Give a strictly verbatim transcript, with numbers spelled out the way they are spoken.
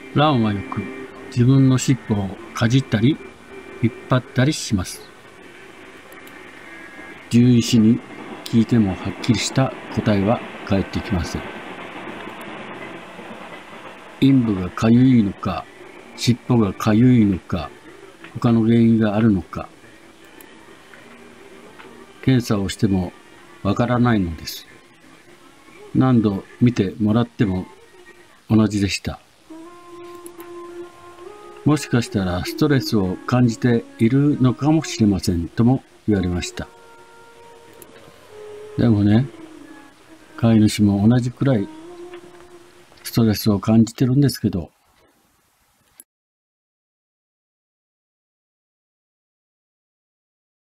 ランはよく自分の尻尾をかじったり引っ張ったりします。獣医師に聞いてもはっきりした答えは返ってきません。陰部がかゆいのか、尻尾がかゆいのか、他の原因があるのか、検査をしてもわからないのです。何度見てもらっても同じでした。もしかしたらストレスを感じているのかもしれませんとも言われました。でもね、飼い主も同じくらいストレスを感じてるんですけど、